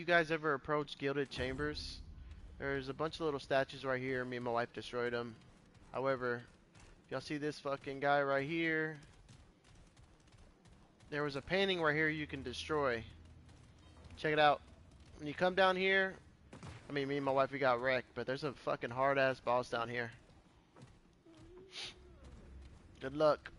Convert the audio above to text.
you guys ever approached Gilded Chambers? There's a bunch of little statues right here. Me and my wife destroyed them. However, y'all see this fucking guy right here? There was a painting right here you can destroy. Check it out. When you come down here, I mean, me and my wife, we got wrecked, but there's a fucking hard-ass boss down here. Good luck.